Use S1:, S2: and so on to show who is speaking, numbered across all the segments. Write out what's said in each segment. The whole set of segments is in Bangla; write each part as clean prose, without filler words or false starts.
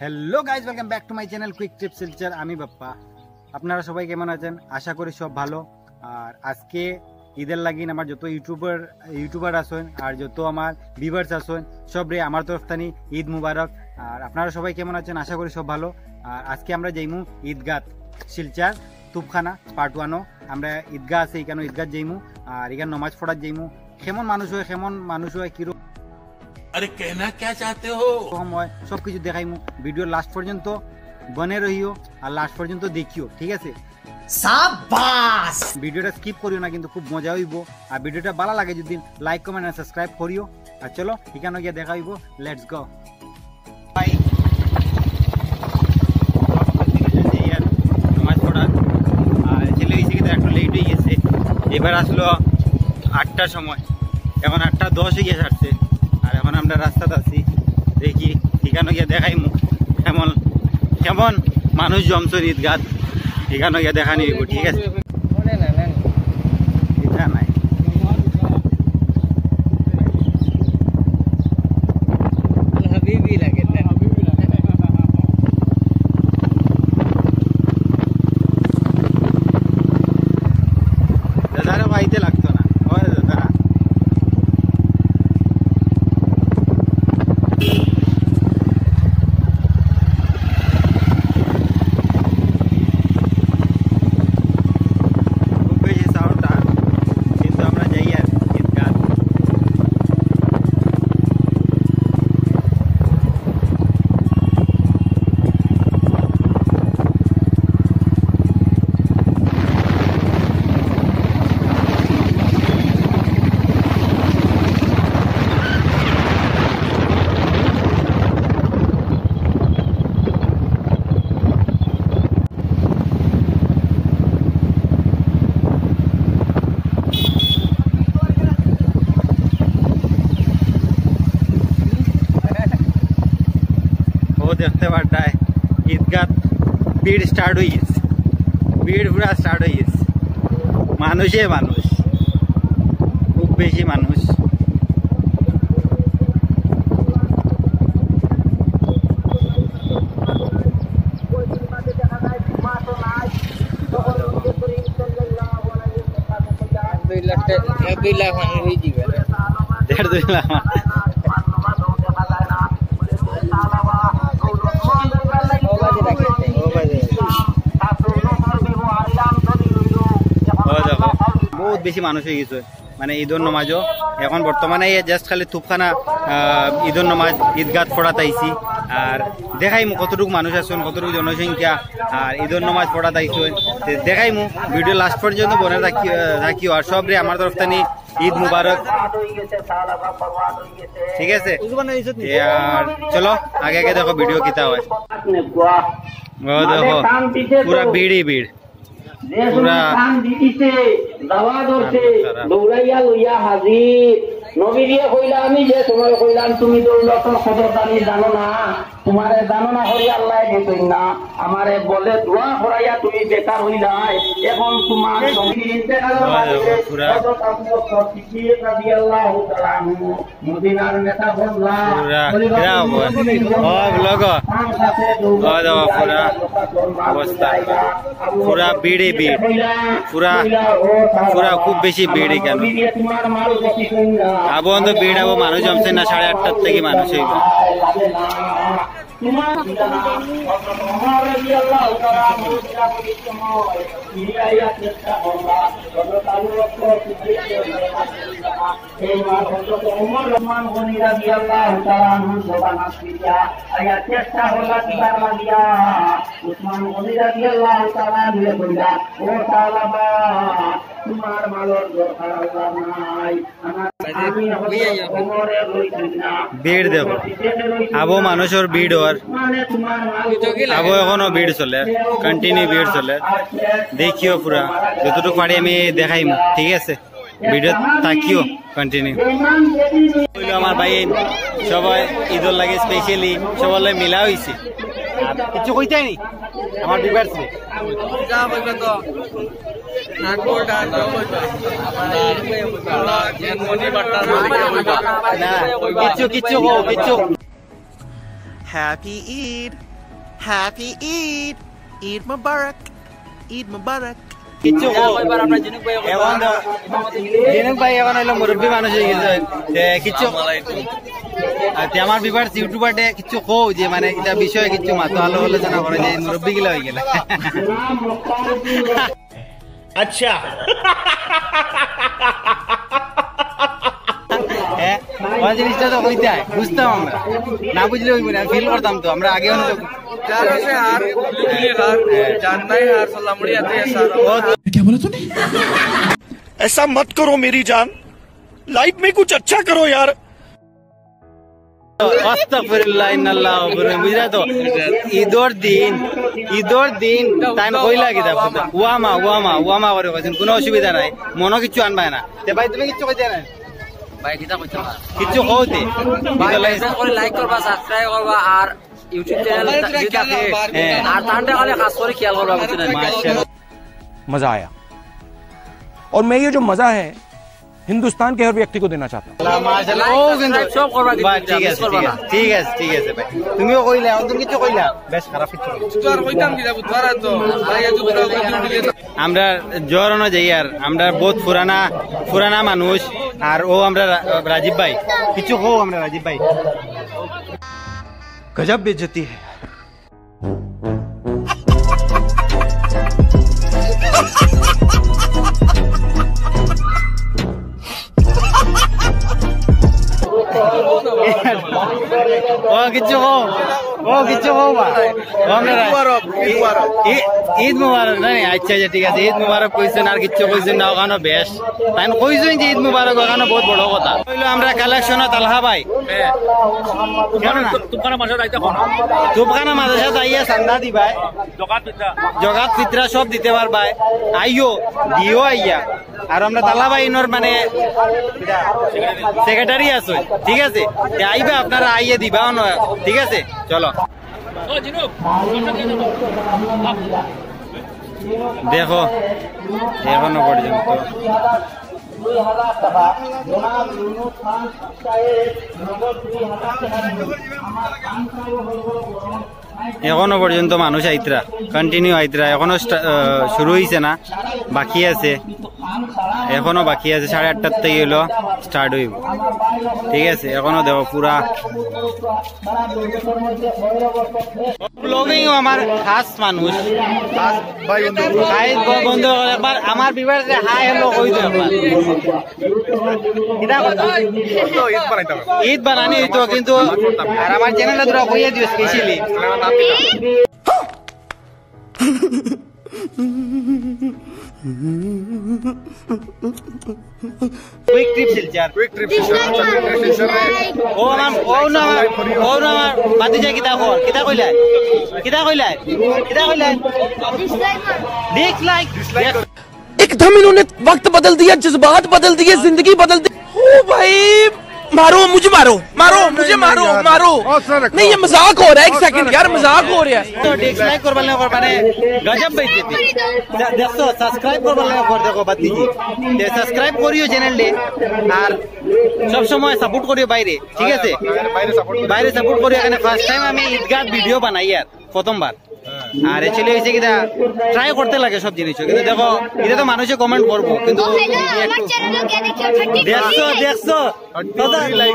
S1: Hello guys, welcome back to my channel quick tips Silchar. আমি বাপ্পা। আপনারা সবাই কেমন আছেন? আশা করি সব ভালো। আর আজকে ঈদের লাগিন আমার যত ইউটিউবার আসেন আর যত আমার ভিউয়ার্স আসেন সব রে আমার তরফ থেকে ঈদ মুবারক। আর আপনারা সবাই কেমন আছেন? আশা করি সব ভালো। আর আজকে আমরা যাইমু ঈদগাহ শিলচর তুপখানা পার্ট 1। আমরা ঈদগাহ আছে এখানে ঈদগাহ যাইমু আর এখানে নমাজ পড়ার যাইমু। কেমন মানুষ হয় কিরকম
S2: अरे कहना क्या चाहते हो?
S1: সবকিছু দেখাইমু। ভিডিও লাস্ট পর্যন্ত বনে রহিও আর লাস্ট পর্যন্ত দেখিও, ঠিক আছে? সাবাস। ভিডিওটা স্কিপ করিও না, কিন্তু খুব মজা হইব। আর ভিডিওটা ভালো লাগে যদি লাইক কমেন্ট আর সাবস্ক্রাইব করিও। আর চলো এখানে গিয়ে দেখা হইব। Let's go. নামাজ পড়া আর ছেলে হয়েছে কিন্তু একটু লেট হয়ে গেছে। এবার আসলো 8টার সময়, এখন 8:10 হয়ে গেছে আসছে। আর এখন আমরা রাস্তাতে আছি, দেখি এখানে গিয়ে দেখাইমু কেমন মানুষ জমছে ঈদগাহ। এখানে গিয়ে দেখা নিব, ঠিক আছে? নাই দাদারা পাইতে লাগতো না। দাদা দেখতে পারটায় ঈদগাহ ভিড় স্টার্ট হয়ে গেছে। ভিড় পুরা স্টার্ট হয়ে গেছে। মানুষ খুব বেশি মানুষ। দেড় 2 লাখ বহুত বেশি মানুষ হয়ে গেছে। মানে ঈদর নমাজও এখন বর্তমানে জাস্ট খালি তুপখানা ঈদর নমাজ ঈদগাহ পড়াতে আইছি। আর দেখাইমু কতটুকু মানুষ আছেন, কতটুকু জনসংখ্যা। আর ঈদর নমাজ পড়াতে আইসেন দেখাইমু। ভিডিও লাস্ট পর্যন্ত বনে রাখিও। আর সব রে আমার তরফ থেকে ঈদ মুবারক, ঠিক আছে? আর চলো আগে দেখো ভিডিও কিতা হয়। দেখো পুরা ভিড়ই ভিড়।
S3: দৌড়াইয়া লইয়া হাজির নবীরিয়া কইলা আমি যে তোমার কইলাম তুমি দৌলতর খবরদারি জানো না, তোমারে জানো না হরি আল্লাহ দিতেন না, আমারে বলে দোয়া করাইয়া তুমি বেকার হইলাই। এখন তোমার মদিনার নেতা
S1: পুরা ভিড়ে ভিড়, পুরা খুব বেশি ভিড়। কেন আবো তো ভিড় আবো মানুষ জমছে না। 8:30 থেকে মানুষ হইব।
S3: চেষ্টা হলা কিবার লাগিয়া উসমান গনি রাদিয়াল্লাহু তাআলা দিয়ে কইলা, ও তালাবা তোমার মালর দরকার আল্লাহ নাই,
S1: ভিড় দেখো আবো মানুষের ভিড়। আর আবো এখনো ভিড় চলে, কন্টিনিউ ভিড় চলে। দেখিও পুরা যতটুকু পারি আমি দেখাইম, ঠিক আছে? ভিডিও থাকিও কন্টিনিউ। আমার ভাই সবাই ঈদর লাগে স্পেশালি সবার মিলা হয়েছে। কিছু কইতে নি আমার viewers
S4: Happy Eid!
S2: Happy Eid. Eid Mubarak. Eid Mubarak.
S1: কিচ্ছু জিনুক ভাই এখন হইলো মুরব্বী মানুষ হয়ে গেছে কিচ্ছু আমার বিবার ইউটিউবার কিছু কও যে মানে এটা বিষয়ে কিছু মাথা আলো আলোচনা করে যে মুরব্বী গিলা হয়ে গেলে
S2: अच्छा
S1: ওই জিনিসটা তো হইতে হয় বুঝতাম আমরা না বুঝলে হইব না ফিল করতাম তো আমরা আগেও
S2: क्या बोला तूने? ऐसा मत करो मेरी जान, लाइफ में कुछ अच्छा करो यार।
S1: বুঝলা তো ঈদর দিন টাইম কইলা কিতা ওয়ামা করে কইছেন কোনো অসুবিধা নাই মনো কিছু আনবাই না তে ভাই তুমি কিছু কইতে নাই
S4: ভাই কিতা কইছো
S1: কিছু কওতে
S4: ভাই করে লাইক করবা সাবস্ক্রাইব করবা আর ইউটিউব চ্যানেল যেটা আছে আর তানটা খালি খাস করে খেয়াল করবা কিছু না
S1: মাশাআল্লাহ
S5: मजा आया और मैं ये जो मजा है हिंदुस्तान के हर व्यक्ति को देना चाहता हूँ
S1: মাশাআল্লাহ ও কিন্তু
S4: সব করবা
S1: ভাই ঠিক আছে ঠিক আছে ভাই তুমিও কইলা তুমি কিছু কইলা বেশ খারাপ কিছু
S6: আর কইতাম কি যাবো ধরা তো ভাই আজ
S1: আমরা জোরানো যাই আর আমরা বহুত পুরানা মানুষ আর ও আমরা রাজীব ভাই কিছু কও আমরা রাজীব ভাই
S5: गजब बेइज्जती है
S1: ও কিছু কও বা ঈদ মুবারক না আচ্ছা ঠিক আছে ঈদ মুবারক কইছেন আর কিছু কইছেন না ওখানে বেশ তাই কইছেন যে ঈদ মুবারক ওখানে বহুত বড় কথা হইলো আমরা কালেকশনে তালহা ভাই তুপখানা মাদ্রাসা আইয়া চান্দা দিবাই জগাত ফিতরা সব দিতে পারবাই আইও দিও আইয়া আর আমরা তালহা ভাই ইনোর মানে সেক্রেটারি আছো ঠিক আছে আইবা আপনারা আইয়া দিবা ঠিক আছে চলো দেখো এখনো পর্যন্ত এখনো পর্যন্ত মানুষ আইতরা কন্টিনিউ আইতরা এখনো শুরু হয়েছে না বাকি আছে এখনো বাকি আছে 8:30 থেকে হলো স্টার্ট হইব ঠিক আছে এখনো দেখো পুরা ব্লগিং আমার খাস মানুষ বন্ধু একবার আমার বিবাহে হাই হ্যালো কই দিও ঈদ বানানি হইতো কিন্তু আর আমার চ্যানেলটা তোরা কইয়া দিও স্পেশালি কুইক ট্রিপ শিলচার ও না বাতি যায় কিতা কইলাই ডিসলাইক
S5: एकदम इन्होंने वक्त बदल दिया जज्बात बदल दिए जिंदगी बदल दी ओ भाई मारो मुझे मारो नहीं ये मजाक हो रहा है एक सेकंड यार मजाक हो रहा है
S1: তো ডিসলাইক করবার লাগা মানে গজব বেইজ্জতি দেখো সাবস্ক্রাইব করবার লাগা করে দেখো বাতিজি যে সাবস্ক্রাইব করিও চ্যানেলে আর সব সময় সাপোর্ট করিও বাইরে ঠিক আছে বাইরে সাপোর্ট করিও এখানে ফার্স্ট টাইম আমি ঈদগাহ ভিডিও বানাই আর প্রথমবার আর অ্যাকচুয়ালি হইছে কিটা ট্রাই করতে লাগে সব জিনিস কিন্তু দেখো এটা তো মানুষে কমেন্ট করবো কিন্তু দেখছো 33 লাইক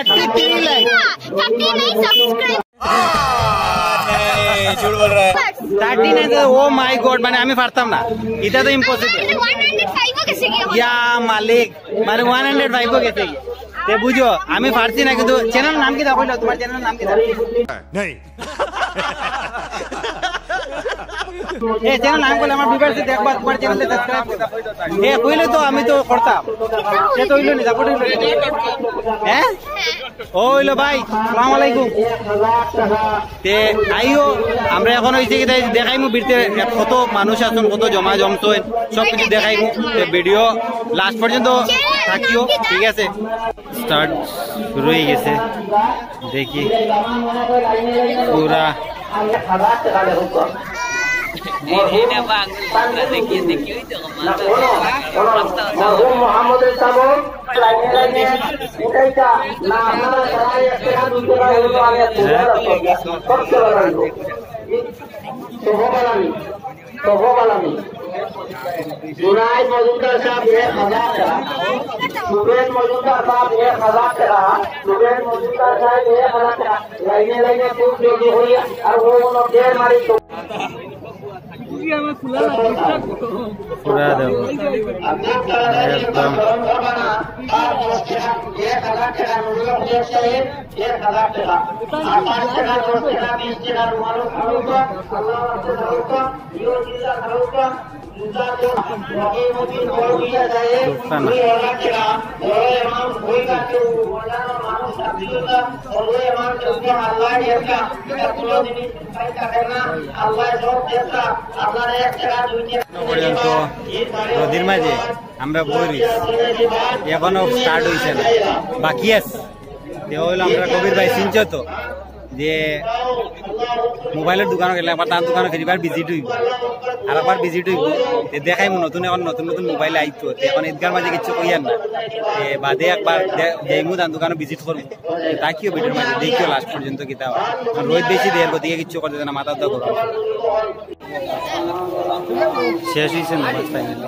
S2: झूठ बोल रहा है
S1: 39 ও মাই গড মানে আমি পারতাম না এটা তো ইম্পসিবল ইয়া মালিক মানে 105 গেছে তে বুঝো আমি পারছি না কিন্তু চ্যানেল নাম কি দেখো তোমার চ্যানেল নাম কি
S2: नहीं
S1: এ চ্যানেল নাম বলে আমার ভিউয়ার্স দেখবা তোমার চ্যানেলে সাবস্ক্রাইব করবা এ কইলে তো আমি তো করতাম সে তো হইলো নি সাপোর্ট হইলো হ্যাঁ ও হইলো ভাই আসসালামু আলাইকুম তে আইও আমরা এখন হইছে কি দেখাইমু বিরতে কত মানুষ আছেন কত জমা জমছেন সব কিছু দেখাইমু তে ভিডিও লাস্ট পর্যন্ত থাকিও ঠিক আছে স্টার্ট শুরু হয়ে গেছে দেখি পুরা
S3: सोहबालानी जुनाइद मजूमदार साहब 1000 টাকা सुबेद मजूमदार साहब 1000 টাকা सुबेद मजूमदार साहब 1000 টাকা लाइने लाइने खूब जोड़ी हुई और वो लोग देर मारी तो
S1: पूरा दो एकदम পর্যন্ত নদীর মাঝে আমরা বই এখনো স্টার্ট হয়েছে না, বাকি আছে। হইলো আমরা কবির ভাই চিনছ তো, যে মোবাইলের দোকানে গেলে আবার তার দোকানে ফেরিবার ভিজিট হইব আর আবার ভিজিট হইব দেখাইব নতুন এখন নতুন নতুন মোবাইল আইতো। এখন ঈদগার মাঝে কিছু কইয়ার না, বাদে একবার যাইমু তার দোকানে ভিজিট করবো, তাকিও ভিডিওর মাঝে দেখিও লাস্ট পর্যন্ত কিতা রোদ বেশি দেয় গতিকে কিচ্ছু করতে না, মাথা করো শেষ হয়েছে নামাজ ফাইনালি।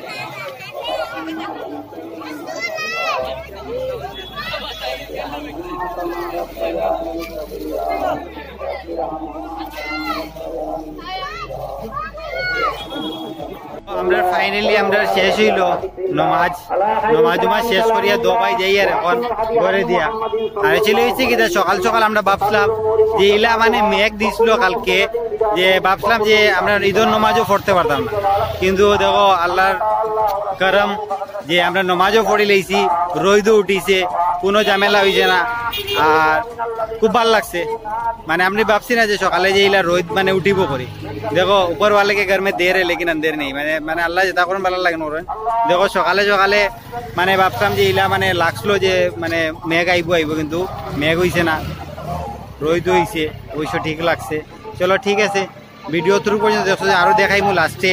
S1: আমরা ফাইনালি আমরা শেষ হইল নমাজ শেষ করিয়া দোবাই যাই আর এখন ঘরে দিয়া। আর ছিল হয়েছে কি সকাল সকাল আমরা ভাবছিলাম যে ইলা মানে মেঘ দিছিল কালকে, যে ভাবছিলাম যে আমরা ঈদের নমাজও পড়তে পারতাম না, কিন্তু দেখো আল্লাহর করম যে আমরা নমাজও পড়ে লইছি, রোদও উঠিছে, কোনো ঝামেলা হয়েছে না। আর খুব ভালো লাগছে, মানে আমি ভাবছি না যে সকালে যে ইলা রোদ মানে উঠিব করি। দেখো উপর वाले के घर में देर है लेकिन अंधेर नहीं, মানে আল্লাহ যেটা করেন ভালো লাগে না। দেখো সকালে সকালে মানে ভাবতাম যে ইলা মানে লাগছিল যে মানে মেঘ আইব কিন্তু মেঘ হইছে না, রোদ হইছে, অবশ্য ঠিক লাগছে। চলো ঠিক আছে, ভিডিও থ্রু পর্যন্ত দেখো, আরো দেখাইমু লাস্টে।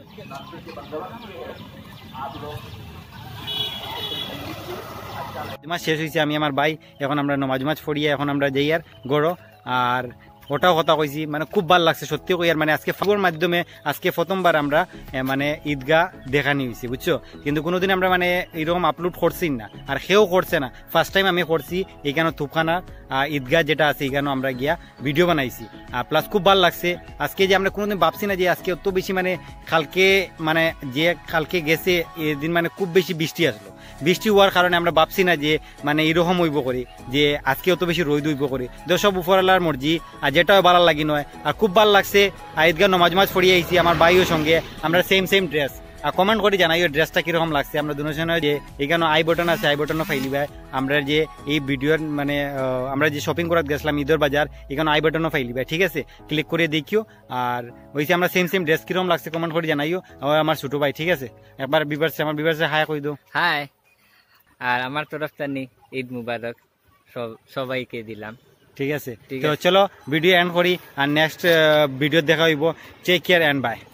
S1: শেষ হয়েছে আমি আমার ভাই, এখন আমরা নমাজ পড়িয়ে এখন আমরা যাই আর গড়ো। আর ওটাও কথা কইছি, মানে খুব ভালো লাগছে সত্যি কই। আর মানে আজকে ফটোর মাধ্যমে আজকে প্রথমবার আমরা মানে ঈদগাহ দেখা নিয়েছি, বুঝছো। কিন্তু কোনোদিন আমরা মানে এরকম আপলোড করছি না, আর কেউ করছে না, ফার্স্ট টাইম আমি করছি। এইখানে তুফখানা ঈদগাহ যেটা আছে এইখানে আমরা গিয়া ভিডিও বানাইছি। আর প্লাস খুব ভালো লাগছে আজকে, যে আমরা কোনোদিন ভাবছি না যে আজকে অত বেশি মানে কালকে মানে যে কালকে গেছে এদিন মানে খুব বেশি বৃষ্টি আসলো। বৃষ্টি হওয়ার কারণে আমরা ভাবছি না যে মানে এরকম হইব করি, যে আজকে অত বেশি রোদ হইব করি। তো সব উপরওয়ালার মর্জি, আর যেটাও ভালো লাগি নয়। আর খুব ভালো লাগছে ঈদগাহ নমাজ পড়িয়ে আইছি আমার ভাইয়ের সঙ্গে, আমরা সেম ড্রেস। আর কমেন্ট করে জানাইও ড্রেসটা কিরকম লাগছে। আমরা দুজনে যে এখানে আই বটন আছে, আই বটনও ফাইলিবা। আমরা যে এই ভিডিওর মানে আমরা যে শপিং করার গেছিলাম ঈদের বাজার, এখানে আই বটনও ফাইলিবা, ঠিক আছে, ক্লিক করে দেখিও। আর ওইসে আমরা সেম ড্রেস কিরকম লাগছে কমেন্ট করে জানাইও। আমার ছোট ভাই, ঠিক আছে, একবার আমার বিভার্সে হাই কই দো।
S7: হাই, আর আমার তরফ থেকে ঈদ মুবারক সবাইকে দিলাম,
S1: ঠিক আছে। তো চলো ভিডিও এন্ড করি, আর নেক্সট ভিডিও দেখা হইব। Take care and by.